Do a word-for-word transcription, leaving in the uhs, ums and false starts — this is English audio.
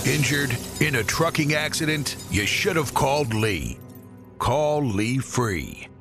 Injured in a trucking accident? You should have called Lee. Call Lee free.